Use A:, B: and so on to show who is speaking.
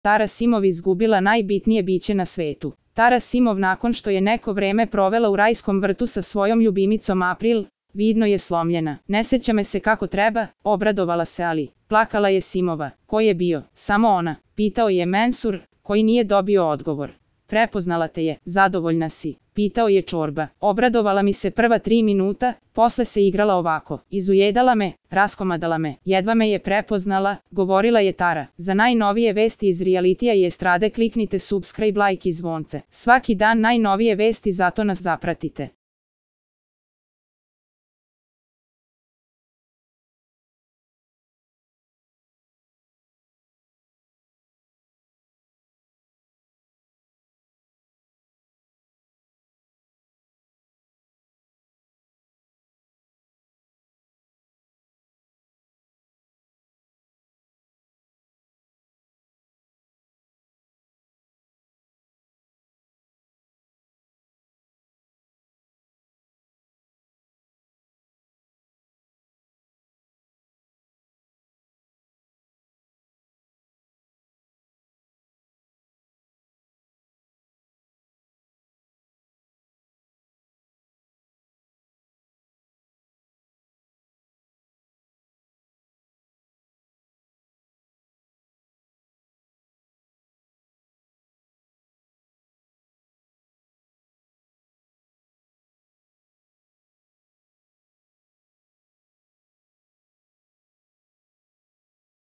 A: Tara Simov izgubila najbitnije biće na svetu. Tara Simov nakon što je neko vreme provela u rajskom vrtu sa svojom ljubimicom April, vidno je slomljena. Ne sjeća me se kako treba, obradovala se Ali. Plakala je Simova. Ko je bio? Samo ona, pitao je Mensur, koji nije dobio odgovor. Prepoznala te je, zadovoljna si, pitao je Čorba. Obradovala mi se prva 3 minuta, posle se igrala ovako. Izujedala me, raskomadala me, jedva me je prepoznala, govorila je Tara. Za najnovije vesti iz realitija i estrade kliknite subscribe, like i zvonce. Svaki dan najnovije vesti, zato nas zapratite.